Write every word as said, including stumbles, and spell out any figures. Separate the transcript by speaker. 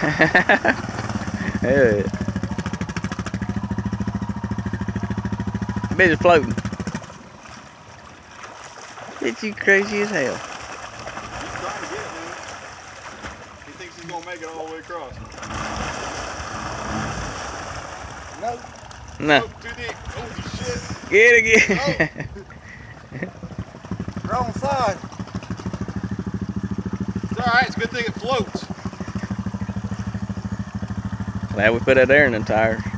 Speaker 1: Yeah. Bitch is floating. Bitch, you crazy as hell.
Speaker 2: He's trying to get it, man. He thinks he's gonna make it all the way across.
Speaker 3: Nope.
Speaker 1: No.
Speaker 2: Nope, too deep. Holy shit.
Speaker 1: Get it again.
Speaker 3: Oh. Wrong side.
Speaker 2: It's alright, it's a good thing it floats.
Speaker 1: Glad we put that air in them tires.